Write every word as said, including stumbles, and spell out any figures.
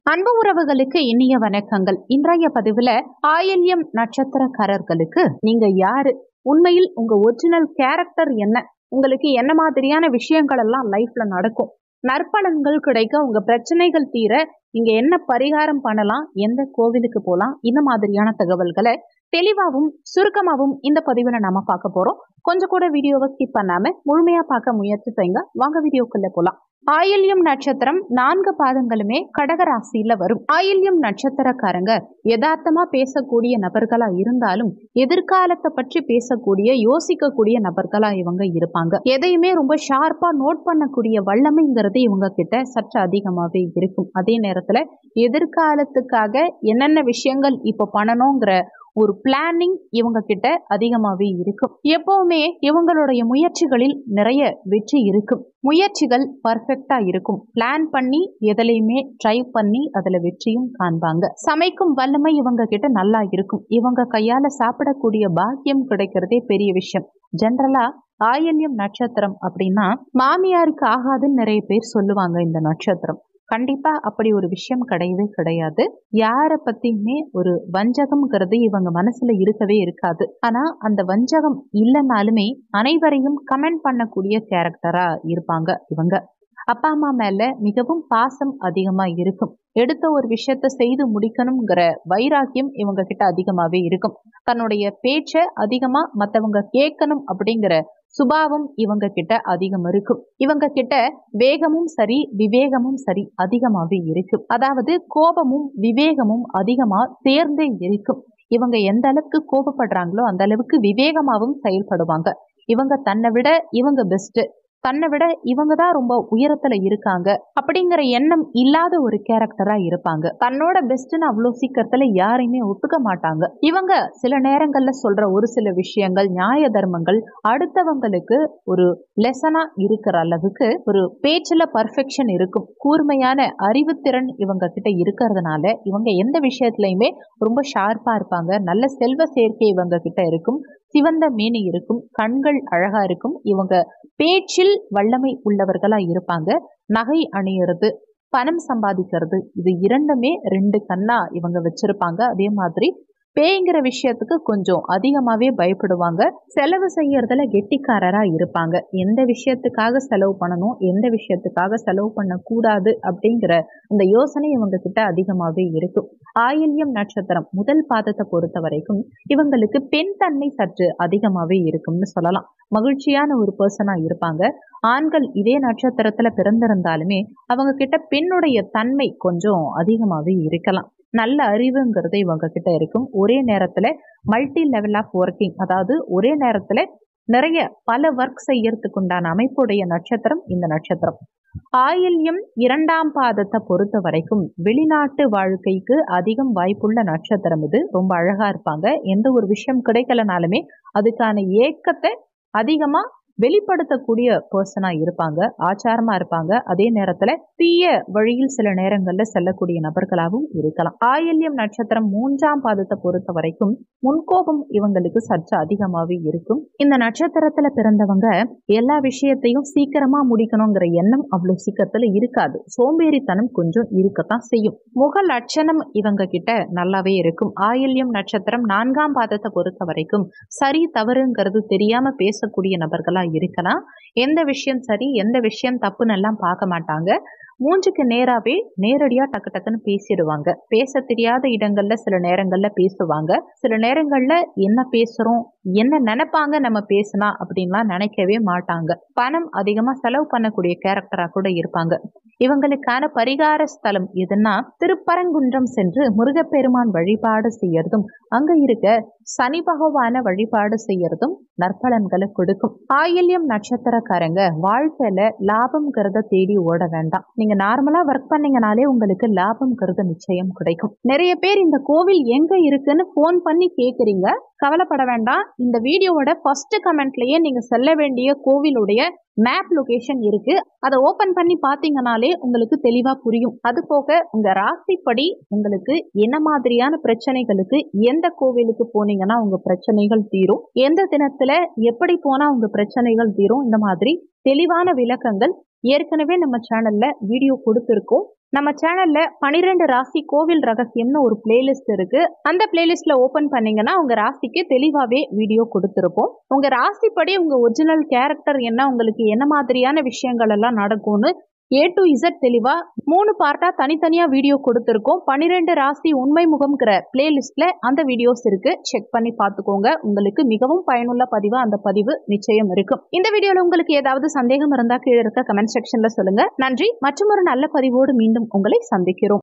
அன்பு உறவுகளுக்கு இனிய வணக்கங்கள். இன்றைய பதிவுல ஆயில்யம் நட்சத்திரக்காரர்களுக்கு நீங்க யாரு, உண்மையில் உங்க ஒரிஜினல் கேரக்டர் என்ன, உங்களுக்கு என்ன மாதிரியான விஷயங்கள் எல்லாம் லைஃப்ல நடக்கும், நற்பலன்கள் கிடைக்க, உங்க பிரச்சனைகள் தீர நீங்க என்ன பரிகாரம் பண்ணலாம், எந்த கோவிலுக்கு போலாம், இந்த மாதிரியான தகவல்களை தெளிவாகவும் சுருக்கமாகவும் இந்த பதிவுல நாம பார்க்க போறோம். கொஞ்சம் கூட வீடியோவை ஸ்கிப் பண்ணாம முழுமையா பார்க்க முயற்சி செய்யுங்க. வாங்க வீடியோக்குள்ள போலாம். ஆயில்யம் நட்சத்திரம் நான்கு பாதங்களுமே கடகராசியில வரும். ஆயில்யம் நட்சத்திரக்காரங்க யதார்த்தமா பேசக்கூடிய நபர்களா இருந்தாலும் எதிர்காலத்தை பற்றி பேசக்கூடிய யோசிக்கக்கூடிய நபர்களா இவங்க இருப்பாங்க. எதையுமே ரொம்ப ஷார்ப்பா நோட் பண்ணக்கூடிய வல்லமைங்கிறது இவங்க கிட்ட சற்று அதிகமாவே இருக்கும். அதே நேரத்துல எதிர்காலத்துக்காக என்னென்ன விஷயங்கள் இப்ப பண்ணணுங்கிற ஒரு பிளானிங் இவங்க கிட்ட அதிகமாவே இருக்கும். எப்பவுமே இவங்களுடைய முயற்சிகளில் நிறைய வெற்றி இருக்கும். முயற்சிகள் பர்ஃபெக்டா இருக்கும். பிளான் பண்ணி எதுலையுமே ட்ரை பண்ணி அதுல வெற்றியும் காண்பாங்க. சமைக்கும் வல்லமை இவங்க கிட்ட நல்லா இருக்கும். இவங்க கையால சாப்பிடக்கூடிய பாக்கியம் கிடைக்கிறதே பெரிய விஷயம். ஜென்ரலா ஆயில்யம் நட்சத்திரம் அப்படின்னா மாமியாருக்கு ஆகாதுன்னு நிறைய பேர் சொல்லுவாங்க. இந்த நட்சத்திரம் கண்டிப்பா அப்படி ஒரு விஷயம் கிடையவே கிடையாது. யார பத்தியுமே ஒரு வஞ்சகம்ங்கிறது இவங்க மனசுல இருக்கவே இருக்காது. ஆனா அந்த வஞ்சகம் இல்லைனாலுமே அனைவரையும் கமெண்ட் பண்ணக்கூடிய கேரக்டரா இருப்பாங்க இவங்க. அப்பா அம்மா மேல மிகவும் பாசம் அதிகமா இருக்கும். எடுத்த ஒரு விஷயத்த செய்து முடிக்கணுங்கிற வைராக்கியம் இவங்க கிட்ட அதிகமாவே இருக்கும். தன்னுடைய பேச்ச அதிகமா மத்தவங்க கேட்கணும் அப்படிங்கிற சுபாவம் இவங்க கிட்ட அதிகம் இருக்கும். இவங்க கிட்ட வேகமும் சரி விவேகமும் சரி அதிகமாவே இருக்கும். அதாவது கோபமும் விவேகமும் அதிகமா சேர்ந்தே இருக்கும். இவங்க எந்த அளவுக்கு கோபப்படுறாங்களோ அந்த அளவுக்கு விவேகமாவும் செயல்படுவாங்க. இவங்க தன்னை விட இவங்க பெஸ்ட், தன்னை விட இவங்க தான் ரொம்ப உயரத்துல இருக்காங்க அப்படிங்கிற எண்ணம் இல்லாத ஒரு கேரக்டரா இருப்பாங்க. தன்னோட பெஸ்ட்னு அவ்வளோ சீக்கிரத்துல யாரையுமே ஒத்துக்க மாட்டாங்க. இவங்க சில நேரங்கள்ல சொல்ற ஒரு சில விஷயங்கள் நியாய தர்மங்கள் அடுத்தவங்களுக்கு ஒரு லெசனா இருக்கிற அளவுக்கு ஒரு பேச்சுல பர்ஃபெக்ஷன் இருக்கும். கூர்மையான அறிவுத்திறன் இவங்க கிட்ட இருக்கிறதுனால இவங்க எந்த விஷயத்திலயுமே ரொம்ப ஷார்ப்பா இருப்பாங்க. நல்ல செல்வ சேர்க்கை இவங்க கிட்ட இருக்கும். சிவந்த மேனி இருக்கும். கண்கள் அழகா இருக்கும். இவங்க பேச்சில் வல்லமை உள்ளவர்களா இருப்பாங்க. நகை அணியறது, பணம் சம்பாதிக்கிறது, இது இரண்டுமே ரெண்டு கண்ணா இவங்க வச்சிருப்பாங்க. அதே மாதிரி பேய்ங்கிற விஷயத்துக்கு கொஞ்சம் அதிகமாவே பயப்படுவாங்க. செலவு செய்யறதுல கெட்டிக்காரரா இருப்பாங்க. எந்த விஷயத்துக்காக செலவு பண்ணணும், எந்த விஷயத்துக்காக செலவு பண்ண கூடாது அப்படிங்கிற அந்த யோசனை இவங்க கிட்ட அதிகமாவே இருக்கும். ஆயில்யம் நட்சத்திரம் முதல் பாதத்தை பொறுத்த வரைக்கும் இவங்களுக்கு பெண் தன்மை சற்று அதிகமாவே இருக்கும்னு சொல்லலாம். மகிழ்ச்சியான ஒரு பர்சனா இருப்பாங்க. ஆண்கள் இதே நட்சத்திரத்துல பிறந்திருந்தாலுமே அவங்க கிட்ட பெண்ணுடைய தன்மை கொஞ்சம் அதிகமாவே இருக்கலாம். நல்ல அறிவுங்கிறது இவங்க கிட்ட இருக்கும். ஒரே நேரத்துல மல்டி லெவல் ஆஃப் ஒர்க்கிங், அதாவது ஒரே நேரத்துல நிறைய பல ஒர்க் செய்யறதுக்கு உண்டான அமைப்புடைய நட்சத்திரம் இந்த நட்சத்திரம். ஆயில்யம் இரண்டாம் பாதத்தை பொறுத்த வரைக்கும் வெளிநாட்டு வாழ்க்கைக்கு அதிகம் வாய்ப்புள்ள நட்சத்திரம் இது. ரொம்ப அழகா இருப்பாங்க. எந்த ஒரு விஷயம் கிடைக்கலனாலுமே அதுக்கான ஏக்கத்தை அதிகமா வெளிப்படுத்தக்கூடிய பர்சனா இருப்பாங்க. ஆச்சாரமா இருப்பாங்க. அதே நேரத்துல தீய வழியில் சில நேரங்கள்ல செல்லக்கூடிய நபர்களாகவும் இருக்கலாம். ஆயில்யம் நட்சத்திரம் மூன்றாம் பாதத்தை பொறுத்த வரைக்கும் முன்கோபம் இவங்களுக்கு சற்று அதிகமாவே இருக்கும். இந்த நட்சத்திரத்துல பிறந்தவங்க எல்லா விஷயத்தையும் சீக்கிரமா முடிக்கணுங்கிற எண்ணம் அவ்வளவு சீக்கிரத்துல இருக்காது. சோம்பேறித்தனம் கொஞ்சம் இருக்கத்தான் செய்யும். முக லட்சணம் இவங்க கிட்ட நல்லாவே இருக்கும். ஆயில்யம் நட்சத்திரம் நான்காம் பாதத்தை பொறுத்த வரைக்கும் சரி தவறுங்கிறது தெரியாம பேசக்கூடிய நபர்களா இருக்கலாம். எந்த விஷயம் சரி எந்த விஷயம் தப்புன்னு எல்லாம் பார்க்க மாட்டாங்க. மூஞ்சுக்கு நேராவே நேரடியா டக்கு டக்குன்னு பேசிடுவாங்க. பேச தெரியாத இடங்கள்ல சில நேரங்கள்ல பேசுவாங்க. சில நேரங்கள்ல என்ன பேசுறோம், என்ன நினைப்பாங்க நம்ம பேசினா அப்படின்லாம் நினைக்கவே மாட்டாங்க. பணம் அதிகமா செலவு பண்ணக்கூடிய கேரக்டரா கூட இருப்பாங்க. இவங்களுக்கான பரிகார ஸ்தலம் எதுன்னா திருப்பரங்குன்றம் சென்று முருகப்பெருமான் வழிபாடு செய்யறதும் அங்க இருக்க சனி பகவான வழிபாடு செய்யறதும் நற்பலன்களை கொடுக்கும். ஆயில்யம் நட்சத்திரக்காரங்க வாழ்க்கையில லாபம்ங்கிறத தேடி ஓட வேண்டாம். நீங்க நார்மலா ஒர்க் பண்ணீங்கனாலே உங்களுக்கு லாபம்ங்கிறது நிச்சயம் கிடைக்கும். நிறைய பேர் இந்த கோவில் எங்க இருக்குன்னு போன் பண்ணி கேக்குறீங்க. கவலைப்பட வேண்டாம். இந்த வீடியோவோட ஃபர்ஸ்ட் கமெண்ட்லயே நீங்க செல்ல வேண்டிய கோவிலுடைய மேப் லொகேஷன் இருக்கு. அதை ஓபன் பண்ணி பாத்தீங்கன்னாலே உங்களுக்கு தெளிவா புரியும். அது போக உங்க ராசிப்படி உங்களுக்கு என்ன மாதிரியான பிரச்சனைகளுக்கு எந்த கோவிலுக்கு போனீங்கன்னா உங்க பிரச்சனைகள் தீரும், எந்த தினத்துல எப்படி போனா உங்க பிரச்சனைகள் தீரும், இந்த மாதிரி தெளிவான விளக்கங்கள் ஏற்கனவே நம்ம சேனல்ல வீடியோ கொடுத்திருக்கோம். நம்ம சேனல்ல பனிரெண்டு ராசி கோவில் ரகசியம்னு ஒரு பிளேலிஸ்ட் இருக்கு. அந்த பிளேலிஸ்ட்ல ஓபன் பண்ணீங்கன்னா உங்க ராசிக்கு தெளிவாவே வீடியோ கொடுத்திருப்போம். உங்க ராசிப்படி உங்க ஒரிஜினல் கேரக்டர் என்ன, உங்களுக்கு என்ன மாதிரியான விஷயங்கள் எல்லாம் நடக்கும்னு ஏ டு இசட் தெளிவா மூணு பார்ட்டா தனித்தனியா வீடியோ கொடுத்திருக்கோம். பனிரெண்டு ராசி உண்மை முகம்ங்கிற பிளேலிஸ்ட்ல அந்த வீடியோஸ் இருக்கு, செக் பண்ணி பார்த்துக்கோங்க. உங்களுக்கு மிகவும் பயனுள்ள பதிவா அந்த பதிவு நிச்சயம் இருக்கும். இந்த வீடியோல உங்களுக்கு ஏதாவது சந்தேகம் இருந்தா கீழே இருக்க கமெண்ட் செக்ஷன்ல சொல்லுங்க. நன்றி. மற்றும் ஒரு நல்ல பதிவோடு மீண்டும் உங்களை சந்திக்கிறோம்.